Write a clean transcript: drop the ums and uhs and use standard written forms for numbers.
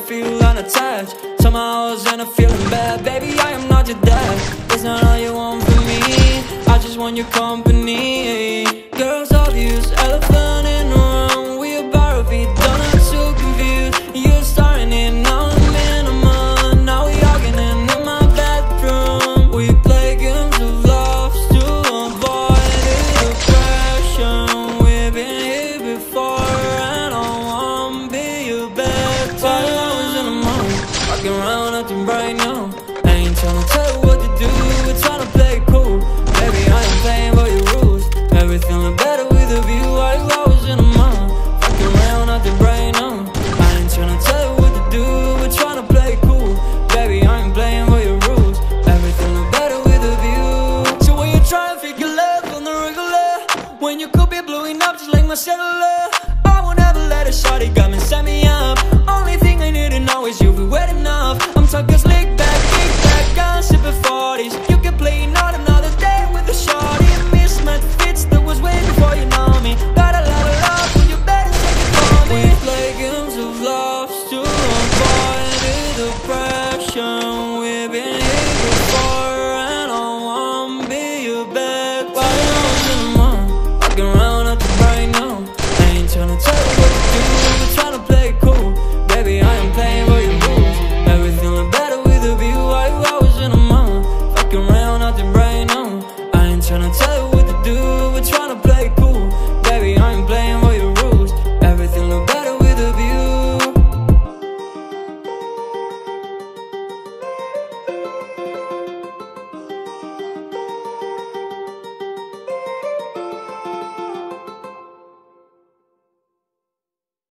feel unattached. Somehow I was in a feeling bad. Baby, I am not your dad. It's not all you want from me, I just want your company. Girls obvious, elephant in the room. We about to be done, I'm so confused. You're starting it, now I'm minimum. Now we arguing in my bedroom. We play games of love to avoid the depression. We've been here before and I wanna be your bed. 5 hours in the morning, walking around acting right now.